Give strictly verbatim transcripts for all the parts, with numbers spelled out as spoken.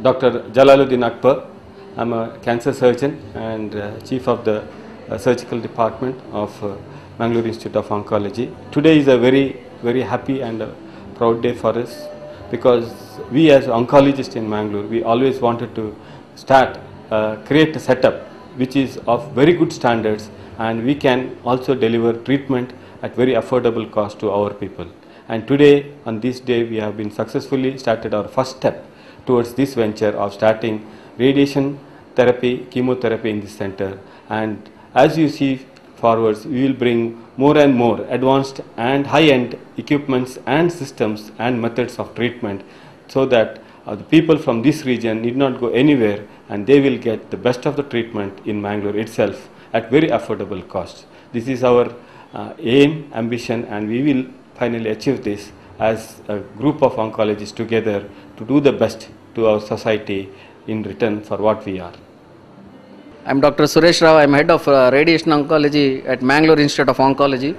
Doctor Jalaluddin Akbar. I'm a cancer surgeon and uh, chief of the uh, surgical department of uh, Mangalore Institute of Oncology. Today is a very, very happy and uh, proud day for us because we as oncologists in Mangalore, we always wanted to start, uh, create a setup which is of very good standards, and we can also deliver treatment at very affordable cost to our people. And today, on this day, we have been successfully started our first step towards this venture of starting radiation therapy, chemotherapy in this center. And as you see forwards, we will bring more and more advanced and high-end equipments and systems and methods of treatment so that uh, the people from this region need not go anywhere and they will get the best of the treatment in Mangalore itself at very affordable cost. This is our uh, aim, ambition, and we will finally achieve this as a group of oncologists together to do the best to our society in return for what we are. I am Doctor Suresh Rao. I am head of uh, radiation oncology at Mangalore Institute of Oncology.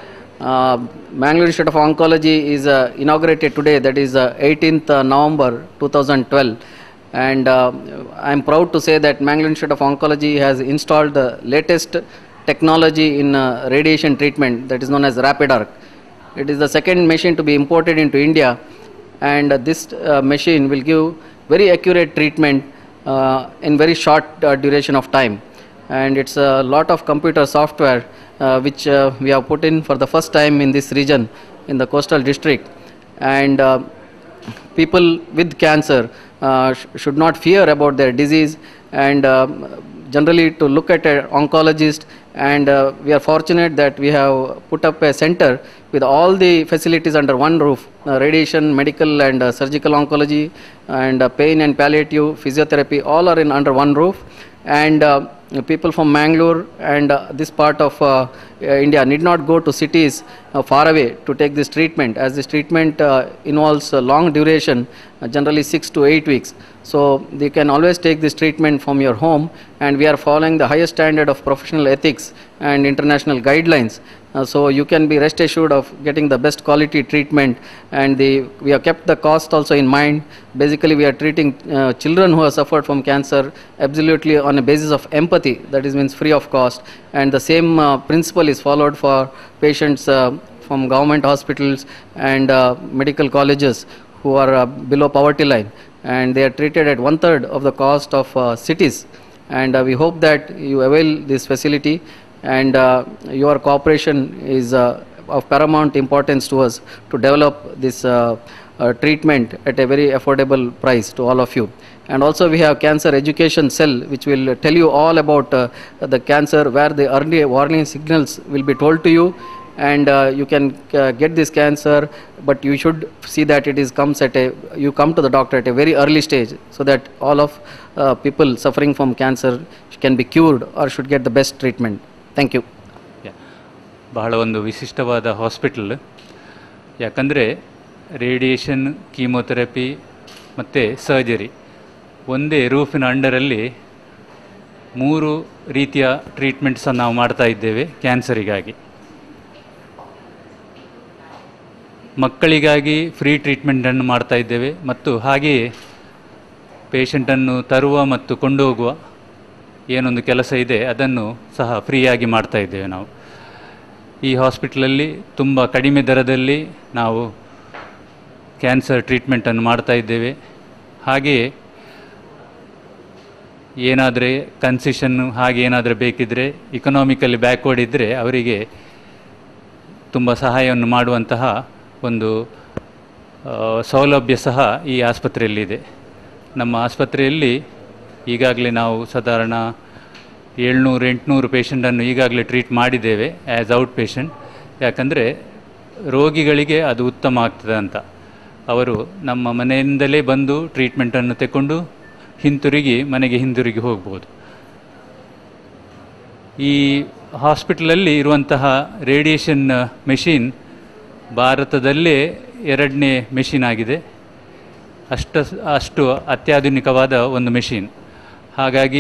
Uh, Mangalore Institute of Oncology is uh, inaugurated today, that is uh, eighteenth November two thousand twelve, and uh, I am proud to say that Mangalore Institute of Oncology has installed the latest technology in uh, radiation treatment, that is known as RapidArc. It is the second machine to be imported into India, and uh, this uh, machine will give very accurate treatment uh, in very short uh, duration of time. And it's a lot of computer software uh, which uh, we have put in for the first time in this region, in the coastal district. And uh, people with cancer uh, sh should not fear about their disease, and uh, generally to look at an oncologist. And uh, we are fortunate that we have put up a center with all the facilities under one roof, uh, radiation, medical and uh, surgical oncology, and uh, pain and palliative, physiotherapy, all are in under one roof. And uh, people from Mangalore and uh, this part of uh, uh, India need not go to cities uh, far away to take this treatment, as this treatment uh, involves a long duration, uh, generally six to eight weeks. So they can always take this treatment from your home, and we are following the highest standard of professional ethics and international guidelines. Uh, so you can be rest assured of getting the best quality treatment, and the, we have kept the cost also in mind. Basically, we are treating uh, children who have suffered from cancer absolutely on a basis of empathy, that is means free of cost, and the same uh, principle is followed for patients uh, from government hospitals and uh, medical colleges who are uh, below poverty line, and they are treated at one third of the cost of uh, cities. And uh, we hope that you avail this facility, and uh, your cooperation is uh, of paramount importance to us to develop this uh, uh, treatment at a very affordable price to all of you. And also we have cancer education cell which will tell you all about uh, the cancer, where the early warning signals will be told to you, and uh, you can uh, get this cancer, but you should see that it is comes at a, you come to the doctor at a very early stage, so that all of uh, people suffering from cancer can be cured or should get the best treatment. Thank you. ಬಹಳ ಒಂದು ವಿಶಿಷ್ಟವಾದ hospital, ಯಾಕಂದರೆ radiation, chemotherapy ಮತ್ತು surgery ಒಂದೇ ರೂಫಿನ ಅಂಡರಲ್ಲಿ ಮೂರು ರೀತಿಯ ಟ್ರೀಟ್ಮೆಂಟ್ಸನ್ನು ನಾವು ಮಾಡ್ತಾ ಇದ್ದೇವೆ ಕ್ಯಾನ್ಸರಿಗಾಗಿ. ಮಕ್ಕಳಿಗಾಗಿ ಫ್ರೀ ಟ್ರೀಟ್ಮೆಂಟನ್ನು ಮಾಡ್ತಾ ಇದ್ದೇವೆ, ಮತ್ತು ಹಾಗೆಯೇ ಪೇಷಂಟನ್ನು ತರುವ ಮತ್ತು ಕೊಂಡೋಗುವ ಏನೊಂದು ಕೆಲಸ ಇದೆ ಅದನ್ನು ಸಹ ಫ್ರೀಯಾಗಿ ಮಾಡ್ತಾ ಇದ್ದೇವೆ ನಾವು. ಈ ಹಾಸ್ಪಿಟಲಲ್ಲಿ ತುಂಬ ಕಡಿಮೆ ದರದಲ್ಲಿ ನಾವು ಕ್ಯಾನ್ಸರ್ ಟ್ರೀಟ್ಮೆಂಟನ್ನು ಮಾಡ್ತಾ ಇದ್ದೇವೆ. ಹಾಗೆಯೇ ಏನಾದರೆ ಕನ್ಸೆಷನ್ನು ಹಾಗೆ ಏನಾದರೂ ಬೇಕಿದ್ದರೆ, ಇಕನಾಮಿಕಲಿ ಬ್ಯಾಕ್ವರ್ಡ್ ಇದ್ದರೆ ಅವರಿಗೆ ತುಂಬ ಸಹಾಯವನ್ನು ಮಾಡುವಂತಹ ಒಂದು ಸೌಲಭ್ಯ ಸಹ ಈ ಆಸ್ಪತ್ರೆಯಲ್ಲಿದೆ. ನಮ್ಮ ಆಸ್ಪತ್ರೆಯಲ್ಲಿ ಈಗಾಗಲೇ ನಾವು ಸಾಧಾರಣ ಏಳ್ನೂರು ಎಂಟುನೂರು ಪೇಷಂಟನ್ನು ಈಗಾಗಲೇ ಟ್ರೀಟ್ ಮಾಡಿದ್ದೇವೆ ಆ್ಯಸ್ ಔಟ್ ಪೇಷಂಟ್. ಯಾಕಂದರೆ ರೋಗಿಗಳಿಗೆ ಅದು ಉತ್ತಮ ಆಗ್ತದೆ ಅಂತ ಅವರು ನಮ್ಮ ಮನೆಯಿಂದಲೇ ಬಂದು ಟ್ರೀಟ್ಮೆಂಟನ್ನು ತಗೊಂಡು ಹಿಂತಿರುಗಿ ಮನೆಗೆ ಹಿಂದಿರುಗಿ ಹೋಗ್ಬೋದು. ಈ ಹಾಸ್ಪಿಟಲಲ್ಲಿ ಇರುವಂತಹ ರೇಡಿಯೇಷನ್ ಮೆಷಿನ್ ಭಾರತದಲ್ಲೇ ಎರಡನೇ ಮೆಷಿನ್ ಆಗಿದೆ. ಅಷ್ಟು ಅಷ್ಟು ಅತ್ಯಾಧುನಿಕವಾದ ಒಂದು ಮೆಷಿನ್. ಹಾಗಾಗಿ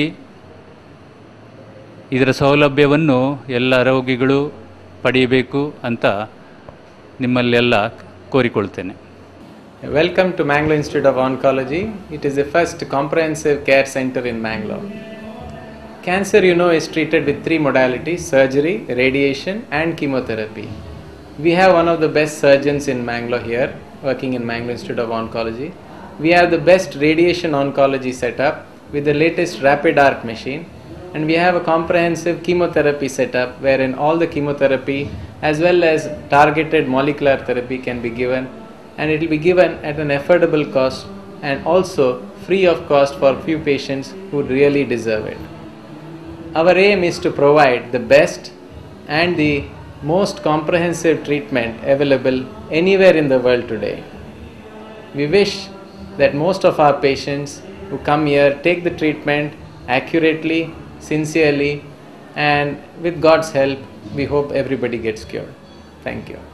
ಇದರ ಸೌಲಭ್ಯವನ್ನು ಎಲ್ಲ ರೋಗಿಗಳು ಪಡೆಯಬೇಕು ಅಂತ ನಿಮ್ಮಲ್ಲೆಲ್ಲ ಕೋರಿಕೊಳ್ತೇನೆ. Welcome to Mangalore Institute of Oncology. It is the first comprehensive care center in Mangalore. Cancer, you know, is treated with three modalities: surgery, radiation and chemotherapy. We have one of the best surgeons in Mangalore here, working in Mangalore Institute of Oncology. We have the best radiation oncology setup with the latest rapid arc machine, and we have a comprehensive chemotherapy setup wherein all the chemotherapy as well as targeted molecular therapy can be given, and it will be given at an affordable cost and also free of cost for few patients who really deserve it. Our aim is to provide the best and the most comprehensive treatment available anywhere in the world today. We wish that most of our patients who come here take the treatment accurately, sincerely, and with God's help, we hope everybody gets cured. Thank you.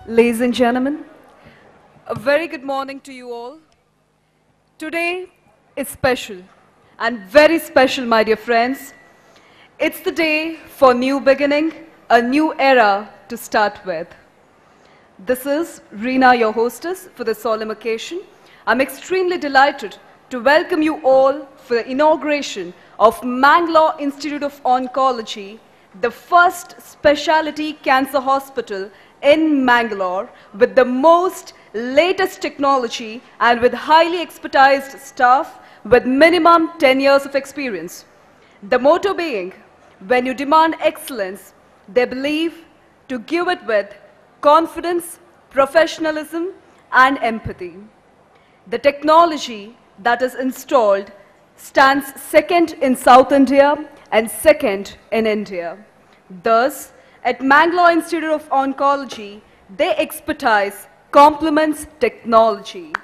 Ladies and gentlemen, a very good morning to you all. Today is special and very special, my dear friends. It's the day for new beginning, a new era to start with. This is Reena, your hostess for the solemn occasion. I'm extremely delighted to welcome you all for the inauguration of Mangalore Institute of Oncology, the first specialty cancer hospital in Mangalore with the most latest technology and with highly expertised staff with minimum ten years of experience. The motto being, when you demand excellence, they believe to give it with confidence, professionalism, and empathy. The technology that is installed stands second in South India and second in India. Thus, at Mangalore Institute of Oncology, their expertise complements technology.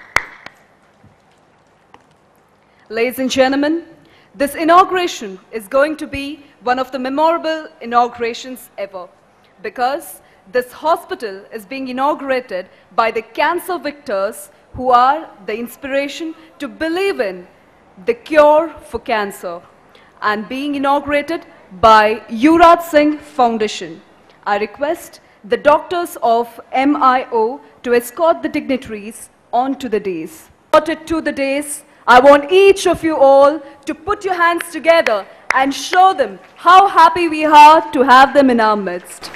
Ladies and gentlemen, this inauguration is going to be one of the memorable inaugurations ever, because this hospital is being inaugurated by the cancer victors who are the inspiration to believe in the cure for cancer, and being inaugurated by Yuvraj Singh Foundation. I request the doctors of M I O to escort the dignitaries onto the dais. Escorted to the dais, I want each of you all to put your hands together and show them how happy we are to have them in our midst.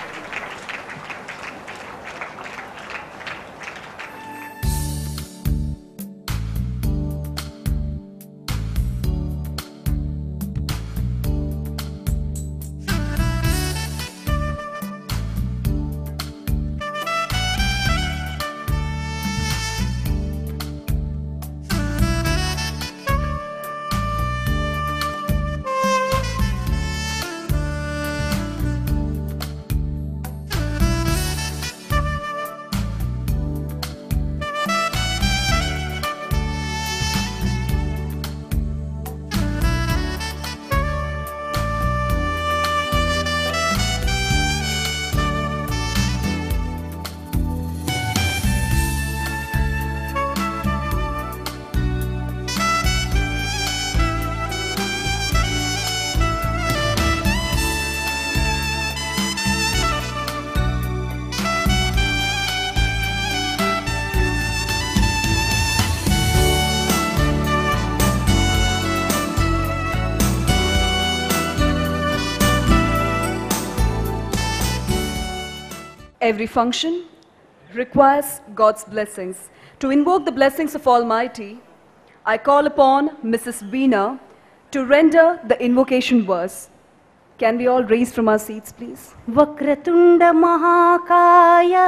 Every function requires God's blessings. To invoke the blessings of Almighty, I call upon Missus Veena to render the invocation verse. Can we all raise from our seats, please? Vakratunda Mahakaya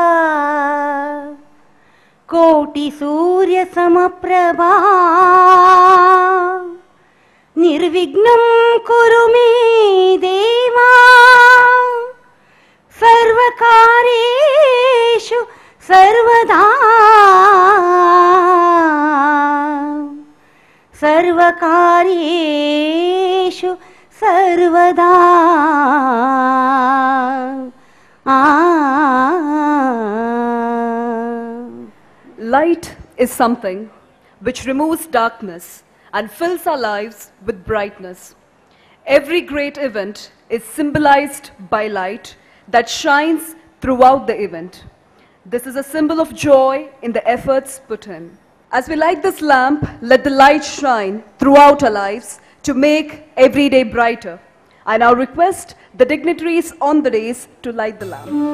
Koti Surya Samaprabha Nirvignam Kurumi Deva Sarvakareshu Sarvada Sarvakareshu Sarvada. Light is something which removes darkness and fills our lives with brightness. Every great event is symbolized by light that shines throughout the event. This is a symbol of joy in the efforts put in. As we light this lamp, let the light shine throughout our lives to make every day brighter. I now request the dignitaries on the dais to light the lamp.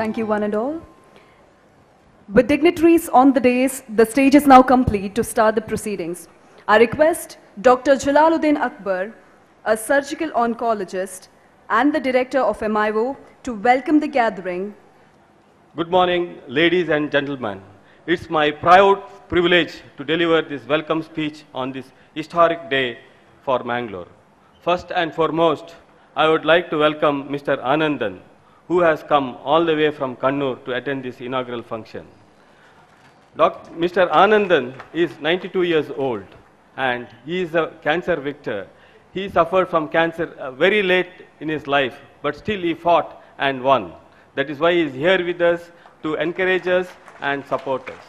Thank you, one and all. With dignitaries on the dais, the stage is now complete to start the proceedings. I request Doctor Jalaluddin Akbar, a surgical oncologist and the director of M I O, to welcome the gathering. Good morning, ladies and gentlemen. It's my proud privilege to deliver this welcome speech on this historic day for Mangalore. First and foremost, I would like to welcome Mister Anandan, who has come all the way from Kannur to attend this inaugural function. Doctor Mister Anandan is ninety-two years old and he is a cancer victor. He suffered from cancer uh, very late in his life, but still he fought and won. That is why he is here with us to encourage us and support us.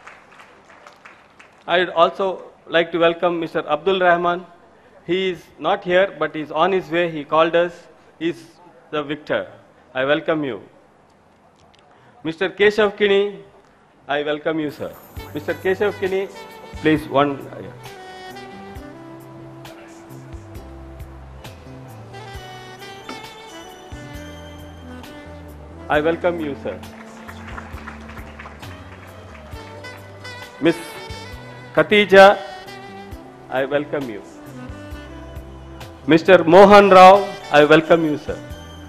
I would also like to welcome Mister Abdul Rahman. He is not here, but he is on his way. He called us. He is the victor. I welcome you. Mister Keshav Kini, I welcome you, sir. Mister Keshav Kini, please one. I welcome you, sir. Miss Khatija, I welcome you. Mister Mohan Rao, I welcome you, sir.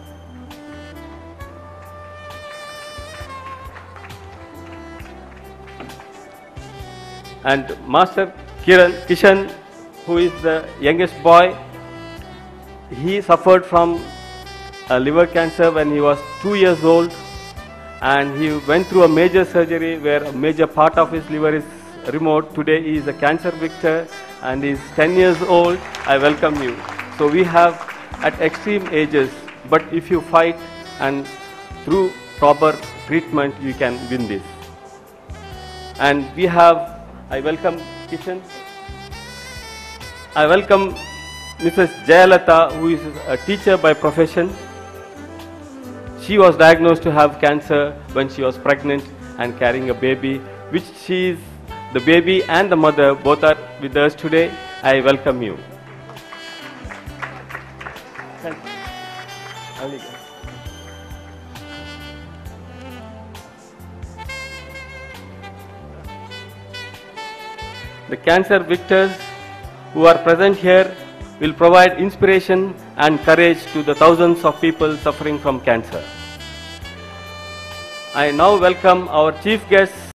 And Master Kiran, Kishan, who is the youngest boy, he suffered from uh, liver cancer when he was two years old, and he went through a major surgery where a major part of his liver is removed. Today he is a cancer victor and he is ten years old. I welcome you. So we have at extreme ages, but if you fight and through proper treatment, you can win this. And we have, I welcome Kishan. I welcome Missus Jayalata, who is a teacher by profession. She was diagnosed to have cancer when she was pregnant and carrying a baby, which she is, the baby and the mother both are with us today. I welcome you. The cancer victors who are present here will provide inspiration and courage to the thousands of people suffering from cancer. I now welcome our chief guests,